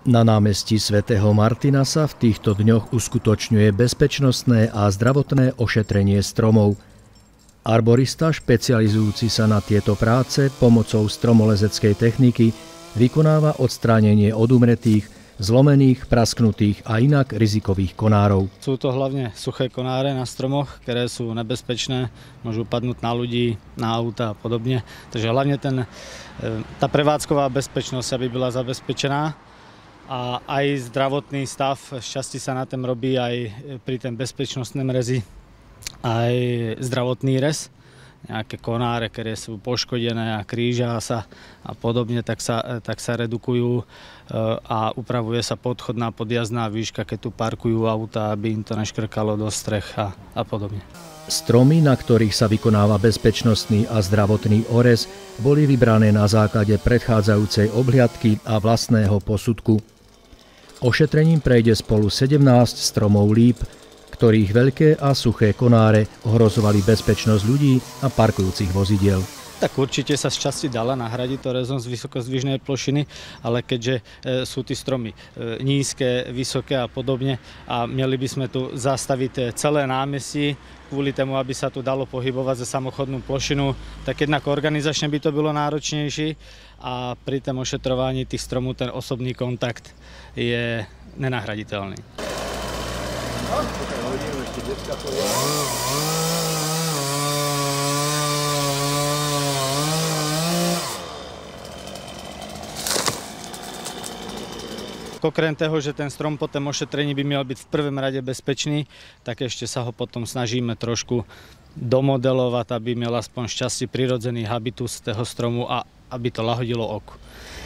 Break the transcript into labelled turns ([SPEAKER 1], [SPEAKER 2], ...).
[SPEAKER 1] Na námestí svätého Martina sa v týchto dňoch uskutočňuje bezpečnostné a zdravotné ošetrenie stromov. Arborista špecializujúci sa na tieto práce pomocou stromolezeckej techniky vykonáva odstránenie odumretých, zlomených, prasknutých a inak rizikových konárov.
[SPEAKER 2] Sú to hlavne suché konáre na stromoch, ktoré sú nebezpečné, môžu padnúť na ľudí, na auta a podobne. Takže hlavne tá prevádzková bezpečnosť aby bola zabezpečená. A aj zdravotný stav, šťastí sa na tom robí aj pri tom bezpečnostnom rezi, aj zdravotný rez. Nejaké konáre, ktoré sú poškodené a krížia sa a podobne, tak sa redukujú a upravuje sa podchodná podjazdná výška, keď tu parkujú auta, aby im to neškrkalo do strech a podobne.
[SPEAKER 1] Stromy, na ktorých sa vykonáva bezpečnostný a zdravotný orez, boli vybrané na základe predchádzajúcej obhliadky a vlastného posudku. Ošetrením prejde spolu 17 stromov líp, ktorých veľké a suché konáre ohrozovali bezpečnosť ľudí a parkujúcich vozidiel.
[SPEAKER 2] Tak určite sa z časti dala nahradiť to rezom z vysokozdvižnej plošiny, ale keďže sú tí stromy nízke, vysoké a podobne a mali by sme tu zastaviť celé námestie kvôli tomu, aby sa tu dalo pohybovať za samochodnú plošinu, tak jednak organizačne by to bolo náročnejšie a pri tom ošetrovaní tých stromov ten osobný kontakt je nenahraditeľný. Okrem toho, že ten strom po tom ošetrení by mal byť v prvom rade bezpečný, tak ešte sa ho potom snažíme trošku domodelovať, aby mal aspoň šťastie prirodzený habitus toho stromu a aby to lahodilo oku.